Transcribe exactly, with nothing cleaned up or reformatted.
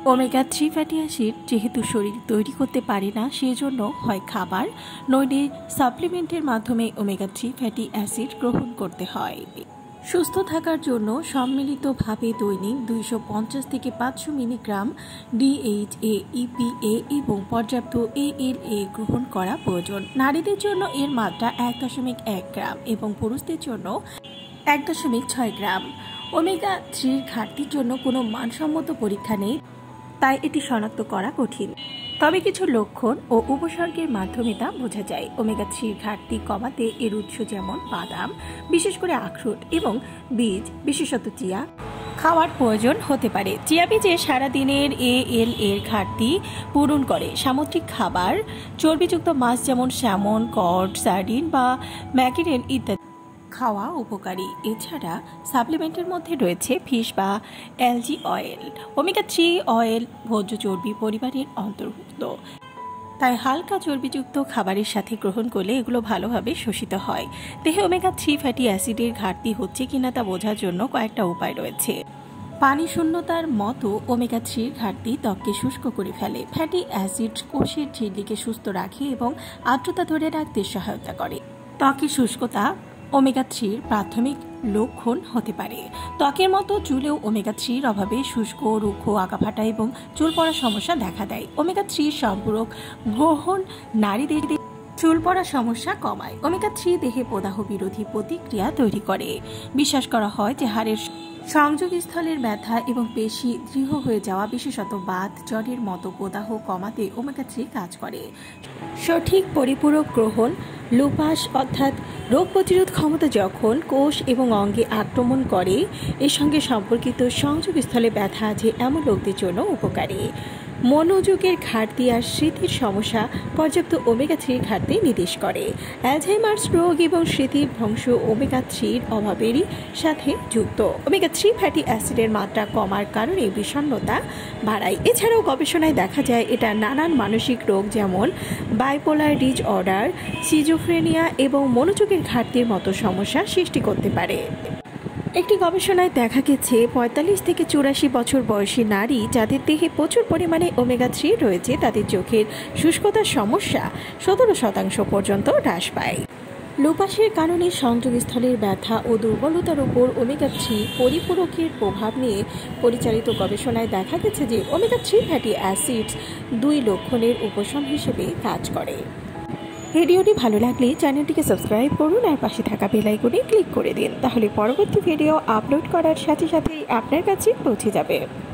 Omega three fatty acid যেহেতু শরীর তৈরি করতে পারে না, সেজন্য হয় খাবার নইলে সাপ্লিমেন্টের মাধ্যমে ওমেগা থ্রি ফ্যাটি অ্যাসিড গ্রহণ করতে হয়। সুস্থ থাকার জন্য সম্মিলিতভাবে দৈনিক দুইশো পঞ্চাশ থেকে পাঁচশো মিলিগ্রাম ডিএইচএ, ইপিএ এবং পর্যাপ্ত এএলএ গ্রহণ করা প্রয়োজন। নারীদের জন্য এর মাত্রা এক দশমিক এক গ্রাম এবং পুরুষদের জন্য এক দশমিক ছয় গ্রাম। ওমেগা থ্রির ঘাটতির জন্য কোনো মানসম্মত পরীক্ষা নেই, তাই এটি শনাক্ত করা কঠিন। তবে কিছু লক্ষণ ও উপসর্গের মাধ্যমে তা বোঝা যায়। ওমেগা থ্রির ঘাটতি কমাতে এর উৎস যেমন বাদাম, বিশেষ করে আখরোট এবং বীজ, বিশেষত চিয়া খাওয়ার প্রয়োজন হতে পারে। চিয়া বীজে সারাদিনের এ এল এর ঘাটতি পূরণ করে। সামুদ্রিক খাবার, চর্বিযুক্ত মাছ যেমন স্যামন, কড, সার্ডিন বা ম্যাকেরেল ইত্যাদি খাওয়া উপকারী। এছাড়া সাপ্লিমেন্টের মধ্যে রয়েছে ফিশ বা algae oil. Omega three oil ভোজ্য চর্বি পরিবারের অন্তর্ভুক্ত, তাই হালকা চর্বিযুক্ত খাবারের সাথে গ্রহণ করলে এগুলো ভালোভাবে শোষিত হয়। দেহে ওমেগা থ্রি ফ্যাটি অ্যাসিডের ঘাটতি হচ্ছে কিনা তা বোঝার জন্য কয়েকটা উপায় রয়েছে। পানি শূন্যতার মতো ওমেগা থ্রির ঘাটতি ত্বককে শুষ্ক করে ফেলে। ফ্যাটি অ্যাসিড কোষের ঝিল্লিকে সুস্থ রাখে এবং আর্দ্রতা ধরে রাখতে সহায়তা করে। ত্বকের শুষ্কতা ওমেগা থ্রির প্রাথমিক লক্ষণ হতে পারে। ত্বকের মতো চুলেও ওমেগা থ্রির অভাবে শুষ্ক, রুক্ষ, আঁকাফাটা এবং চুল পড়ার সমস্যা দেখা দেয়। ওমেগা থ্রির সম্পূরক গ্রহণ নারীদের চুল পড়ার সমস্যা কমায়। ওমেগা থ্রি দেহে প্রদাহ বিরোধী প্রতিক্রিয়া তৈরি করে। বিশ্বাস করা হয় যে হাড়ের সংযোগস্থলের ব্যথা এবং পেশি দৃঢ় হয়ে যাওয়া, বিশেষত বাত, জ্বরের মতো প্রদাহ কমাতে ওমেগা থ্রি কাজ করে। সঠিক পরিপূরক গ্রহণ লুপাস অর্থাৎ রোগ প্রতিরোধ ক্ষমতা যখন কোষ এবং অঙ্গে আক্রমণ করে, এর সঙ্গে সম্পর্কিত সংযোগস্থলে ব্যথা আছে এমন লোকদের জন্য উপকারী। মনোযোগের ঘাটতি আর স্মৃতির সমস্যা পর্যাপ্ত ওমেগা থ্রির ঘাটতি নির্দেশ করে। অ্যালঝাইমার্স রোগ এবং স্মৃতির ধ্বংস ওমেগা থ্রির অভাবেরই সাথে যুক্ত। ওমেগা থ্রি ফ্যাটি অ্যাসিডের মাত্রা কমার কারণে বিষণ্ণতা বাড়ায়। এছাড়াও গবেষণায় দেখা যায় এটা নানান মানসিক রোগ যেমন বাইপোলার ডিসঅর্ডার, সিজোফ্রেনিয়া এবং মনোযোগের ঘাটতির মতো সমস্যা সৃষ্টি করতে পারে। একটি গবেষণায় দেখা গেছে পঁয়তাল্লিশ থেকে চুরাশি বছর বয়সী নারী যাদের দেহে প্রচুর পরিমাণে ওমেগা থ্রি রয়েছে, তাদের চোখের শুষ্কতার সমস্যা সতেরো শতাংশ পর্যন্ত হ্রাস পায়। লুপাসের কারণে সংযোগস্থলের ব্যথা ও দুর্বলতার উপর ওমেগা থ্রি পরিপূরকের প্রভাব নিয়ে পরিচালিত গবেষণায় দেখা গেছে যে ওমেগা থ্রি ফ্যাটি অ্যাসিডস দুই লক্ষণের উপশম হিসেবে কাজ করে। ভিডিওটি ভালো লাগলে চ্যানেলটিকে সাবস্ক্রাইব করুন আর পাশে থাকা বেল আইকনে ক্লিক করে দিন, তাহলে পরবর্তী ভিডিও আপলোড করার সাথে সাথেই আপনার কাছে পৌঁছে যাবে।